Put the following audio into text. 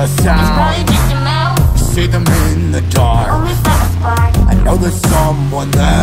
the sound. See them in the dark. I know there's someone there.